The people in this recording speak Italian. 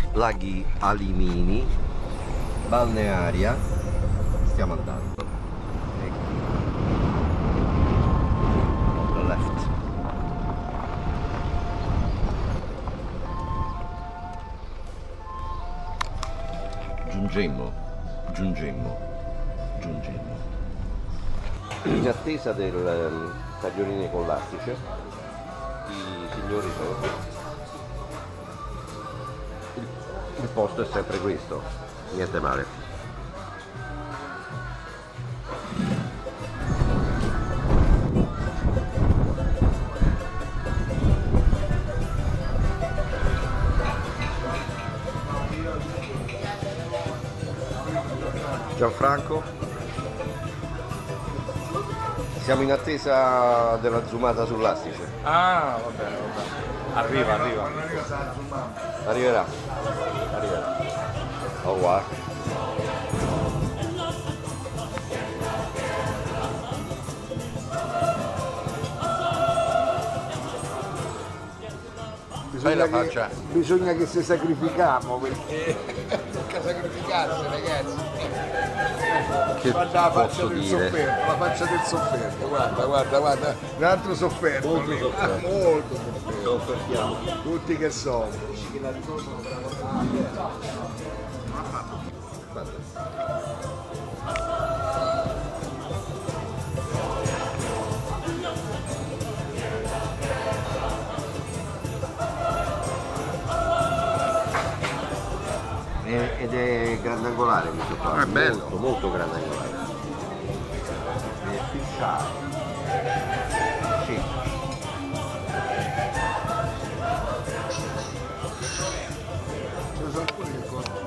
Laghi Alimini, Balnearia, stiamo andando. Ecco. Left. Giungemmo. In attesa del taglioline con l'astice, i signori sono qui. Il posto è sempre questo, niente male. Gianfranco, siamo in attesa della zoomata sull'astice. Ah, va bene. Arriva. Arriverà. Au revoir. Bisogna che si sacrifichiamo perché tocca sacrificarsi, ragazzi. Che Guarda la faccia posso del dire? sofferto, la faccia del sofferto, guarda, un altro sofferto. Molto sofferto. Molto sofferto. Soffertiamo. Tutti che sono. Ed è grandangolare questo qua. È bello. Molto grandangolare. È fisciale. Sì. Ce ne sono alcuni che